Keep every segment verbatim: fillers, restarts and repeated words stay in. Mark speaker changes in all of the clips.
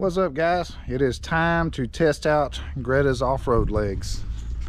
Speaker 1: What's up, guys? It is time to test out Greta's off-road legs.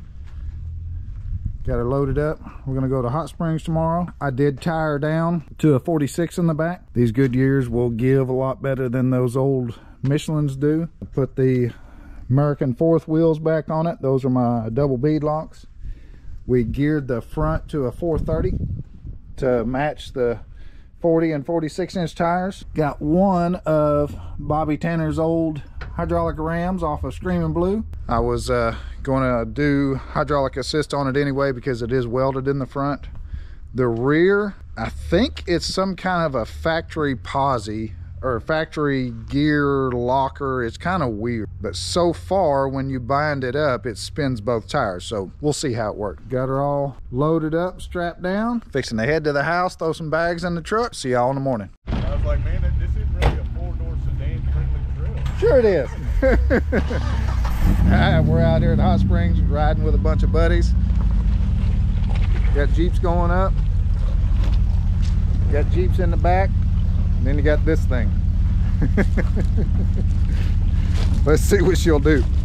Speaker 1: Got her loaded up. We're gonna go to Hot Springs tomorrow. I did tie her down to a forty-six in the back. These Goodyears will give a lot better than those old Michelins do. I put the American fourth wheels back on it. Those are my double bead locks. We geared the front to a four thirty to match the forty and forty-six inch tires. Got one of Bobby Tanner's old hydraulic rams off of Screaming Blue. I was uh, going to do hydraulic assist on it anyway because it is welded in the front. The rear, I think it's some kind of a factory posi or factory gear locker. It's kind of weird, but so far when you bind it up, it spins both tires, so we'll see how it works. Got her all loaded up, strapped down, fixing to head to the house, throw some bags in the truck. See y'all in the morning.
Speaker 2: I was like, man, this isn't really a four-door sedan friendly truck.
Speaker 1: Sure it is. All right, we're out here at Hot Springs riding with a bunch of buddies. Got Jeeps going up, got Jeeps in the back, and then you got this thing. Let's see what she'll do.